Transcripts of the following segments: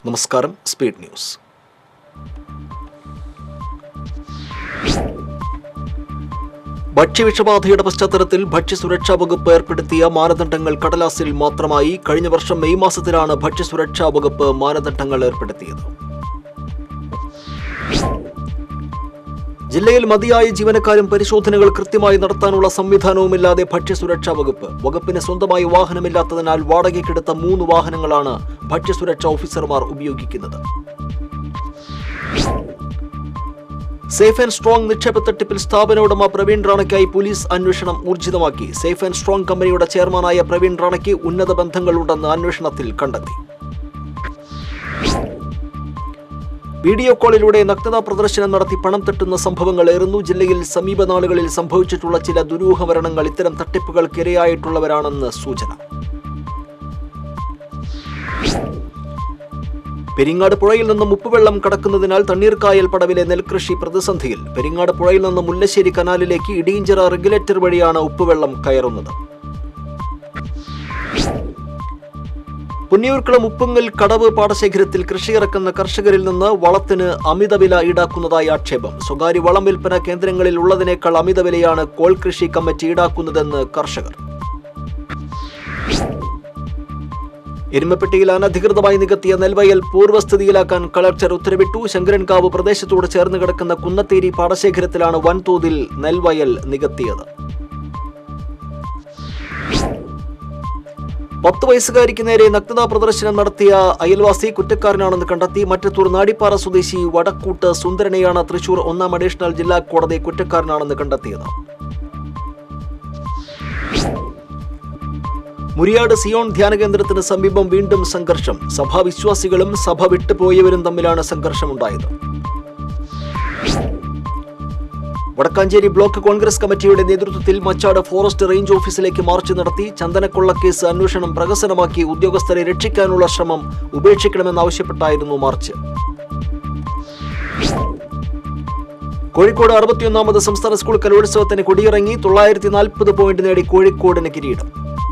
നമസ്കാരം. Speed news. ഭക്ഷ്യവിഷബാധയുടെ പശ്ചാത്തലത്തിൽ ഭക്ഷ്യസുരക്ഷാ വകുപ്പ് ഏർപ്പെടുത്തിയ മാനദണ്ഡങ്ങൾ കടലാസിൽ മാത്രമായി. കഴിഞ്ഞ വർഷം മെയ് മാസത്തിലാണ് ഭക്ഷ്യസുരക്ഷാ വകുപ്പ് മാനദണ്ഡങ്ങൾ ഏർപ്പെടുത്തിയത്. ജില്ലയിൽ മതിയായ ജീവനക്കാരും പരിശോധനകൾ കൃത്യമായി നടത്താനുള്ള സംവിധാനവുമില്ലാതെ ഭക്ഷ്യസുരക്ഷാ വകുപ്പിന് സ്വന്തമായി വാഹനമില്ലാത്തതിനാൽ വാടകയ്ക്കെടുത്ത 3 വാഹനങ്ങളാണ് ഭക്ഷ്യസുരക്ഷാ ഓഫീസർമാർ ഉപയോഗിക്കുന്നത്. സേഫ് ആൻഡ് സ്ട്രോങ് നിക്ഷേപ തട്ടിപ്പിൽ സ്ഥാപന ഉടമ പ്രവീൺ റാണയ്ക്കായി പോലീസ് അന്വേഷണം ഊർജിതമാക്കി. സേഫ് ആൻഡ് സ്ട്രോങ് കമ്പനിയുടെ ചെയർമാനായ പ്രവീൺ റാണയ്ക്ക് ഉന്നത ബന്ധങ്ങളുണ്ടെന്ന് അന്വേഷണത്തിൽ കണ്ടെത്തി. വീഡിയോ കോളിലൂടെ നഗ്നതാ പ്രദർശനം നടത്തി പണം തട്ടുന്ന സംഭവങ്ങൾ ഏറുന്നു. ജില്ലയിൽ സമീപ നാളുകളിൽ സംഭവിച്ചിട്ടുള്ള ചില ദുരൂഹ മരണങ്ങൾ ഇത്തരം തട്ടിപ്പുകൾക്ക് ഇരയായിട്ടുള്ളവരാണെന്ന് സൂചന. പെരിങ്ങാട് പുഴയിൽ നിന്നും ഉപ്പുവെള്ളം കടക്കുന്നതിനാൽ തണ്ണീർക്കായൽ പടവിലെ നെൽകൃഷി പ്രതിസന്ധിയിൽ. പെരിങ്ങാട് പുഴയിൽ നിന്ന് മുല്ലശ്ശേരി കനാലിലേക്ക് ഇടിയഞ്ചിറ റെഗുലേറ്റർ വഴിയാണ് ഉപ്പുവെള്ളം കയറുന്നത്. പുന്നിയൂർക്കുളം ഉപ്പുങ്ങൽ കടവ് പാടശേഖരത്തിൽ കൃഷിയിറക്കുന്ന കർഷകരിൽ നിന്ന് വളത്തിന് അമിതവില ഈടാക്കുന്നതായി ആക്ഷേപം. സ്വകാര്യ വളം വിൽപ്പന കേന്ദ്രങ്ങളിൽ ഉള്ളതിനേക്കാൾ അമിതവിലയാണ് കോൾ കൃഷി കമ്മിറ്റി ഈടാക്കുന്നതെന്ന് കർഷകർ. എരുമപ്പെട്ടിയിൽ അനധികൃതമായി നികത്തിയ നെൽവയൽ പൂർവ്വസ്ഥിതിയിലാക്കാൻ കളക്ടർ ഉത്തരവിട്ടു. ശങ്കരൻകാവ് പ്രദേശത്തോട് ചേർന്ന് കിടക്കുന്ന കുന്നത്തേരി പാടശേഖരത്തിലാണ് വൻതോതിൽ നെൽവയൽ നികത്തിയത്. 10 വയസ്സുകാരിക്ക് നേരെ നഗ്നതാ പ്രദർശനം നടത്തിയ അയൽവാസി കുറ്റക്കാരനാണെന്ന് കണ്ടെത്തി. മറ്റത്തൂർ നാടിപ്പാറ സ്വദേശി വടക്കൂട്ട് സുന്ദരനെയാണ് തൃശൂർ 1-ാം അഡീഷണൽ ജില്ലാ കോടതി കുറ്റക്കാരനാണെന്ന് കണ്ടെത്തിയത്. മുരിയാട് സിയോൺ ധ്യാന കേന്ദ്രത്തിന് സമീപം വീണ്ടും സംഘർഷം. സഭാവിശ്വാസികളും സഭ വിട്ടുപോയവരും തമ്മിലാണ് സംഘർഷമുണ്ടായത്. വടക്കാഞ്ചേരി ബ്ലോക്ക് കോൺഗ്രസ് കമ്മിറ്റിയുടെ നേതൃത്വത്തിൽ മച്ചാട് ഫോറസ്റ്റ് റേഞ്ച് ഓഫീസിലേക്ക് മാർച്ച് നടത്തി. ചന്ദനക്കൊള്ളക്കേസ് അന്വേഷണം പ്രഹസനമാക്കി ഉദ്യോഗസ്ഥരെ രക്ഷിക്കാനുള്ള ശ്രമം ഉപേക്ഷിക്കണമെന്നാവശ്യപ്പെട്ടായിരുന്നു മാർച്ച്. കോഴിക്കോട് 61ാമത് സംസ്ഥാന സ്കൂൾ കലോത്സവത്തിന് കൊടിയിറങ്ങി. 940 പോയിന്റ് നേടി കോഴിക്കോടിന് കിരീടം.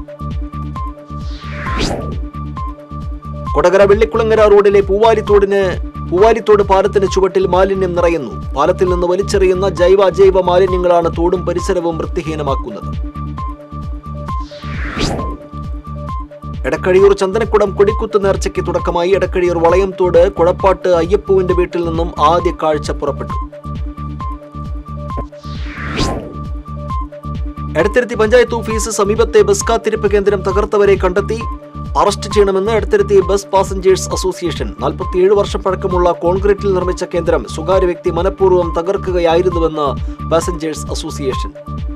കൊടകര വെള്ളിക്കുളങ്ങര റോഡിലെ പൂവാലിത്തോട് പാലത്തിന് ചുവട്ടിൽ മാലിന്യം നിറയുന്നു. പാലത്തിൽ നിന്ന് വലിച്ചെറിയുന്ന ജൈവ മാലിന്യങ്ങളാണ് തോടും പരിസരവും വൃത്തിഹീനമാക്കുന്നത്. എടക്കഴിയൂർ ചന്ദനക്കുടം കൊടിക്കുത്ത് നേർച്ചയ്ക്ക് തുടക്കമായി. എടക്കഴിയൂർ വളയംതോട് കുഴപ്പാട്ട് അയ്യപ്പുവിന്റെ വീട്ടിൽ നിന്നും ആദ്യ കാഴ്ച പുറപ്പെട്ടു. എടത്തിരുത്തി പഞ്ചായത്ത് ഓഫീസ് സമീപത്തെ ബസ് കാത്തിരിപ്പ് കേന്ദ്രം തകർത്തവരെ കണ്ടെത്തി. അറസ്റ്റ് ചെയ്യണമെന്ന് എടത്തിരുത്തി ബസ് പാസഞ്ചേഴ്സ് അസോസിയേഷൻ. 47 വർഷം പഴക്കമുള്ള കോൺക്രീറ്റിൽ നിർമ്മിച്ച കേന്ദ്രം സ്വകാര്യ വ്യക്തി മനഃപൂർവ്വം തകർക്കുകയായിരുന്നുവെന്ന് പാസഞ്ചേഴ്സ് അസോസിയേഷൻ.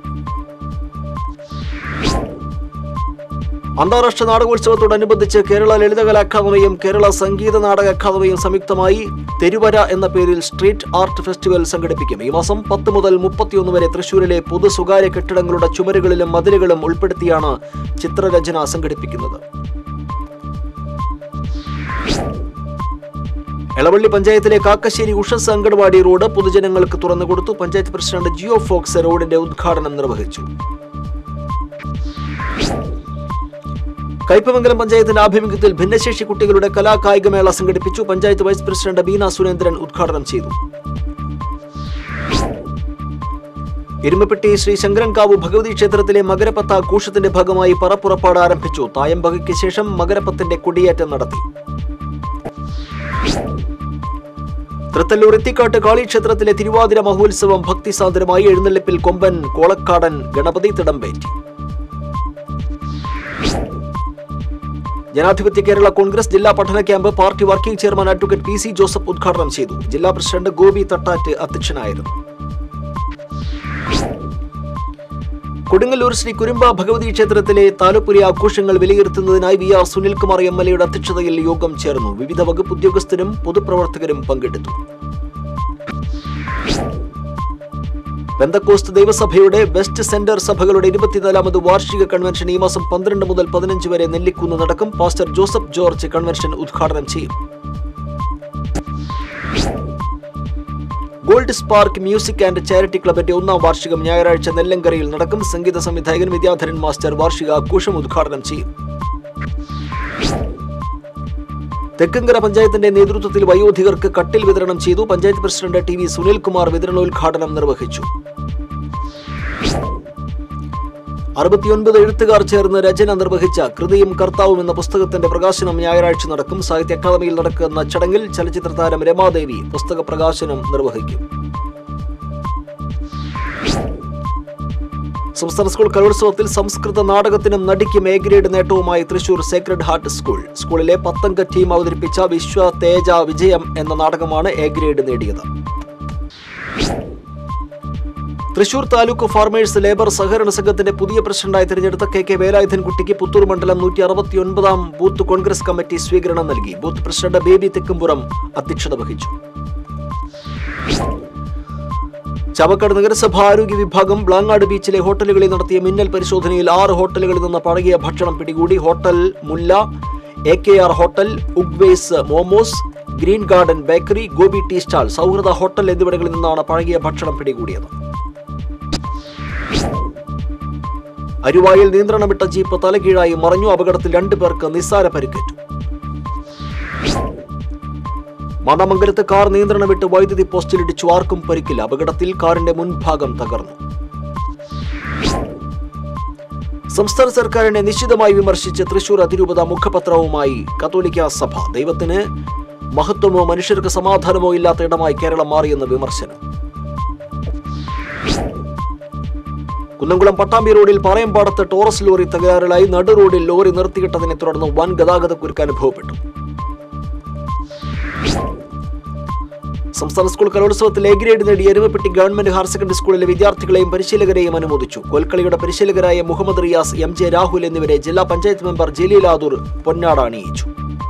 അന്താരാഷ്ട്ര നാടകോത്സവത്തോടനുബന്ധിച്ച് കേരള ലളിതകലാ അക്കാദമിയും കേരള സംഗീത നാടക അക്കാദമിയും സംയുക്തമായി തെരുവര എന്ന പേരിൽ സ്ട്രീറ്റ് ആർട്ട് ഫെസ്റ്റിവൽ സംഘടിപ്പിക്കും. ഈ മാസം 10 മുതൽ 31 വരെ തൃശൂരിലെ പൊതു സ്വകാര്യ കെട്ടിടങ്ങളുടെ ചുമരുകളിലും മതിലുകളും ഉൾപ്പെടുത്തിയാണ് ചിത്രരചന സംഘടിപ്പിക്കുന്നത്. എളവള്ളി പഞ്ചായത്തിലെ കാക്കശ്ശേരി ഉഷസ് അങ്കണവാടി റോഡ് പൊതുജനങ്ങൾക്ക് തുറന്നുകൊടുത്തു. പഞ്ചായത്ത് പ്രസിഡന്റ് ജിയോ ഫോക്സ് റോഡിന്റെ ഉദ്ഘാടനം നിർവഹിച്ചു. കയ്പമംഗലം പഞ്ചായത്തിന്റെ ആഭിമുഖ്യത്തിൽ ഭിന്നശേഷി കുട്ടികളുടെ കലാകായികമേള സംഘടിപ്പിച്ചു. പഞ്ചായത്ത് വൈസ് പ്രസിഡന്റ് ബീന സുരേന്ദ്രൻ ഉദ്ഘാടനം ചെയ്തു. എരുമപ്പെട്ടി ശ്രീ ശങ്കരൻകാവ് ഭഗവതി ക്ഷേത്രത്തിലെ മകരപ്പത്ത് ആഘോഷത്തിന്റെ ഭാഗമായി പറപ്പുറപ്പാട് ആരംഭിച്ചു. തായമ്പകയ്ക്ക് ശേഷം മകരപ്പത്തിന്റെ കൊടിയേറ്റം നടത്തി. തൃത്തല്ലൂർ എത്തിക്കാട്ട് കാളിക്ഷേത്രത്തിലെ തിരുവാതിര മഹോത്സവം ഭക്തിസാന്ദ്രമായി. എഴുന്നള്ളിപ്പിൽ കൊമ്പൻ, കോളക്കാടൻ, ഗണപതി തിടമ്പേറ്റി. ജനാധിപത്യ കേരള കോൺഗ്രസ് ജില്ലാ പഠന camp party working chairman advocate PC Joseph ഉദ്ഘാടനം ചെയ്തു. ജില്ലാ പ്രസിഡന്റ് ഗോപി തട്ടാറ്റ് അധ്യക്ഷനായിരുന്നു. കൊടുങ്ങല്ലൂർ ശ്രീ കുരുമ്പ ഭഗവതി ക്ഷേത്രത്തിലെ താലപ്പൊലി ആഘോഷങ്ങൾ വിലയിരുത്തുന്നതിനായി VR സുനിൽകുമാർ MLAയുടെ അധ്യക്ഷതയിൽ യോഗം ചേർന്നു. വിവിധ വകുപ്പ് ഉദ്യോഗസ്ഥരും പൊതുപ്രവർത്തകരും പങ്കെടുത്തു. പെന്തക്കോസ്ത് ദൈവസഭയുടെ വെസ്റ്റ് സെന്റർ സഭകളുടെ 24ാമത് വാർഷിക കൺവെൻഷൻ ഈ മാസം 12 മുതൽ 15 വരെ നെല്ലിക്കുന്ന് നടക്കും. പാസ്റ്റർ ജോസഫ് ജോർജ് കൺവെൻഷൻ ഉദ്ഘാടനം ചെയ്യും. Gold spark music and charity ക്ലബിന്റെ 1ാം വാർഷികം ഞായറാഴ്ച നെല്ലങ്കരയിൽ നടക്കും. സംഗീത സംവിധായകൻ വിദ്യാധരൻ മാസ്റ്റർ വാർഷികാഘോഷം ഉദ്ഘാടനം ചെയ്യും. തെക്കങ്കര പഞ്ചായത്തിന്റെ നേതൃത്വത്തിൽ വയോധികർക്ക് കട്ടിൽ വിതരണം ചെയ്തു. Panchayat president T V Sunilkumar വിതരണോദ്ഘാടനം നിർവഹിച്ചു. 69 എഴുത്തുകാർ ചേർന്ന് രചന നിർവഹിച്ച കൃതിയും കർത്താവും എന്ന പുസ്തകത്തിന്റെ പ്രകാശനം ഞായറാഴ്ച നടക്കും. സാഹിത്യ അക്കാദമിയിൽ നടക്കുന്ന ചടങ്ങിൽ ചലച്ചിത്ര താരം രമാദേവി പുസ്തക പ്രകാശനം നിർവഹിക്കും. സംസ്ഥാന സ്കൂൾ കലോത്സവത്തിൽ സംസ്കൃത നാടകത്തിനും നടിക്കും എ ഗ്രേഡ് നേട്ടവുമായി തൃശൂർ സേക്രഡ് ഹാർട്ട് സ്കൂൾ. സ്കൂളിലെ 10 അംഗ ടീം അവതരിപ്പിച്ച വിശ്വ തേജ വിജയം എന്ന നാടകമാണ് എ ഗ്രേഡ് നേടിയത്. തൃശൂർ താലൂക്ക് ഫാർമേഴ്സ് ലേബർ സഹകരണ സംഘത്തിന്റെ പുതിയ പ്രസിഡന്റായി തിരഞ്ഞെടുത്ത കെ വേലായുധൻകുട്ടിക്ക് പുത്തൂർ മണ്ഡലം 169 ബൂത്ത് കോൺഗ്രസ് കമ്മിറ്റി സ്വീകരണം നൽകി. ബൂത്ത് പ്രസിഡന്റ് ബേബി തെക്കുംപുറം അധ്യക്ഷത വഹിച്ചു. ചാവക്കാട് നഗരസഭ ആരോഗ്യ വിഭാഗം ബ്ലാങ്ങാട് ബീച്ചിലെ ഹോട്ടലുകളിൽ നടത്തിയ മിന്നൽ പരിശോധനയിൽ 6 ഹോട്ടലുകളിൽ നിന്ന് പഴകിയ ഭക്ഷണം പിടികൂടി. ഹോട്ടൽ മുല്ല, AKR ഹോട്ടൽ, ഉഗ്വേസ് momos, Green Garden bakery, Gopi tea stall, Sauhrida hotel എന്നിവിടങ്ങളിൽ നിന്നാണ് പഴകിയ ഭക്ഷണം പിടികൂടിയത്. അരുവായിൽ നിയന്ത്രണം വിട്ട ജീപ്പ് തലകീഴായി മറിഞ്ഞു. അപകടത്തിൽ 2 പേർക്ക് നിസ്സാര പരിക്കേറ്റു. മാന്നാമംഗലത്ത് കാർ നിയന്ത്രണം വിട്ട് വൈദ്യുതി പോസ്റ്റിലിടിച്ചു. ആർക്കും പരിക്കില്ല. അപകടത്തിൽ കാറിന്റെ മുൻഭാഗം തകർന്നു. സംസ്ഥാന സർക്കാരിനെ നിശ്ചിതമായി വിമർശിച്ച് തൃശൂർ അതിരൂപത മുഖപത്രവുമായി കത്തോലിക്ക സഭ. ദൈവത്തിന് മഹത്വമോ മനുഷ്യർക്ക് സമാധാനമോ ഇല്ലാത്ത ഇടമായി കേരളം മാറിയെന്ന് വിമർശനം. കുന്നംകുളം പട്ടാമ്പി റോഡിൽ പാളയംപാടത്ത് ടോറസ് ലോറി തകരാറിലായി. നടു റോഡിൽ ലോറി നിർത്തിയിട്ടതിനെ തുടർന്ന് വൻ ഗതാഗതക്കുരുക്ക് അനുഭവപ്പെട്ടു. സംസ്ഥാന സ്കൂൾ കലോത്സവത്തിൽ എ ഗ്രേഡ് നേടി എരുമപ്പെട്ടി ഗവൺമെന്റ് ഹയർ സെക്കൻഡറി സ്കൂളിലെ വിദ്യാർത്ഥികളെയും പരിശീലകരെയും അനുമോദിച്ചു. കോൽക്കളിയുടെ പരിശീലകരായ മുഹമ്മദ് റിയാസ്, MJ രാഹുൽ എന്നിവരെ ജില്ലാ പഞ്ചായത്ത് മെമ്പർ ജലീലാദൂർ പൊന്നാട അണിയിച്ചു.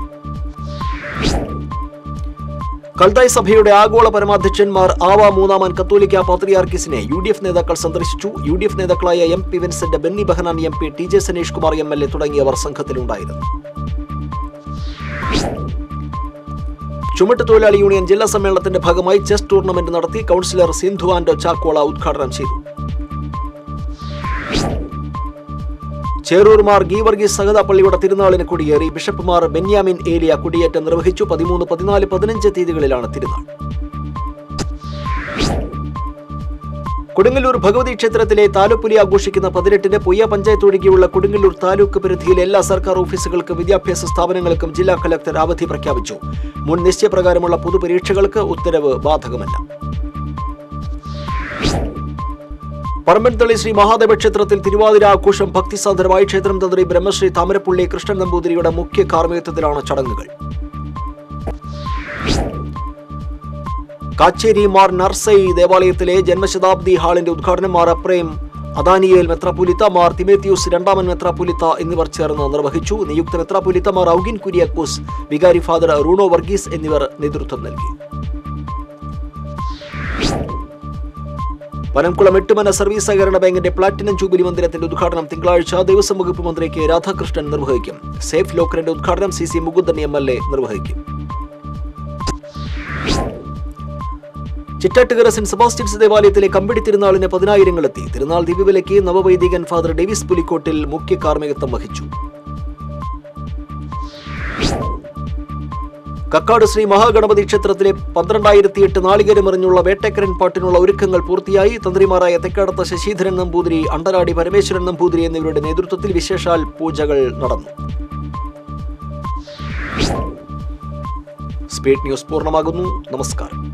കൽതായ് സഭയുടെ ആഗോള പരമാധ്യക്ഷന്മാർ ആവ മൂന്നാമൻ കത്തോലിക്ക പാത്രിയാർക്കീസിനെ UDF നേതാക്കൾ സന്ദർശിച്ചു. UDF നേതാക്കളായ MP Vincent, Benny Behanan MP, TJ Saneesh Kumar MLA തുടങ്ങിയവർ സംഘത്തിലുണ്ടായിരുന്നു. ചുമട്ട് തൊഴിലാളി യൂണിയൻ ജില്ലാ സമ്മേളനത്തിന്റെ ഭാഗമായി ചെസ് ടൂർണമെന്റ് നടത്തി. കൗൺസിലർ സിന്ധു ആൻഡോ ചാക്കോള ഉദ്ഘാടനം ചെയ്തു. ചേരൂർ മാർ ഗീവർഗീസ് സഹദ പള്ളിയുടെ തിരുനാളിന് കൊടിയേറി. ബിഷപ്പുമാർ ബെന്യാമിൻ ഏലിയ കൊടിയേറ്റം നിർവഹിച്ചു. 13, 14, 15 തീയതികളിലാണ് തിരുനാൾ. കൊടുങ്ങല്ലൂർ ഭഗവതി ക്ഷേത്രത്തിലെ താലപ്പൊലി ആഘോഷിക്കുന്ന 18-ന് പൊയ്യ പഞ്ചായത്ത് ഒഴികെയുള്ള കൊടുങ്ങല്ലൂർ താലൂക്ക് പരിധിയിലെ എല്ലാ സർക്കാർ ഓഫീസുകൾക്കും വിദ്യാഭ്യാസ സ്ഥാപനങ്ങൾക്കും ജില്ലാ കളക്ടർ അവധി പ്രഖ്യാപിച്ചു. മുൻ നിശ്ചയപ്രകാരമുള്ള പൊതുപരീക്ഷകൾക്ക് ഉത്തരവ് ബാധകമല്ല. പറമ്പൻതളി ശ്രീ മഹാദേവ ക്ഷേത്രത്തിൽ തിരുവാതിര ആഘോഷം ഭക്തിസാന്ദ്രമായി. ക്ഷേത്രം തന്ത്രി ബ്രഹ്മശ്രീ താമരപ്പള്ളി കൃഷ്ണൻ നമ്പൂതിരിയുടെ മുഖ്യ കാർമ്മികത്വത്തിലാണ് ചടങ്ങുകൾ. കാച്ചേരി മാർ നർസൈ ദേവാലയത്തിലെ ജന്മശതാബ്ദി ഹാളിന്റെ ഉദ്ഘാടനം മാർ അപ്രേം അദാനിയേൽ മെത്രാപ്പൊലീത്ത, മാർ തിമേത്തിയൂസ് രണ്ടാമൻ മെത്രാപ്പൊലീത്ത എന്നിവർ ചേർന്ന് നിർവഹിച്ചു. നിയുക്ത മെത്രാപ്പൊലീത്ത മാർ ഔഗിൻ കുര്യാക്കോസ്, വികാരി ഫാദർ റൂണോ വർഗീസ് എന്നിവർ നേതൃത്വം നൽകി. പനംകുളം 8 സർവീസ് സഹകരണ ബാങ്കിന്റെ പ്ലാറ്റിനം ജൂബിലി മന്ദിരത്തിന്റെ ഉദ്ഘാടനം തിങ്കളാഴ്ച ദേവസ്വം വകുപ്പ് മന്ത്രി കെ രാധാകൃഷ്ണൻ നിർവഹിക്കും. സേഫ് ലോക്കറിന്റെ ഉദ്ഘാടനം CC മുകുന്ദൻ MLA നിർവഹിക്കും. ചിറ്റാട്ടുകര സെന്റ് സെബാസ്റ്റ്യൻസ് ദേവാലയത്തിലെ കമ്പിടി തിരുനാളിന് 10,000 എത്തി. തിരുനാൾ ദിവ്യബലിക്ക് നവവൈദികൻ ഫാദർ ഡേവിസ് പുലിക്കോട്ടിൽ മുഖ്യ കാർമ്മികത്വം വഹിച്ചു. കക്കാട് ശ്രീ മഹാഗണപതി ക്ഷേത്രത്തിലെ 12,008 നാളികേരമെറിഞ്ഞുള്ള വേട്ടക്കരൻ പാട്ടിനുള്ള ഒരുക്കങ്ങൾ പൂർത്തിയായി. തന്ത്രിമാരായ തെക്കാടത്ത് ശശീധരൻ നമ്പൂതിരി, അണ്ടരാടി പരമേശ്വരൻ നമ്പൂതിരി എന്നിവരുടെ നേതൃത്വത്തിൽ വിശേഷാൽ പൂജകൾ നടന്നു. സ്പീഡ് ന്യൂസ് പൂർണ്ണമാകുന്നു. നമസ്കാരം.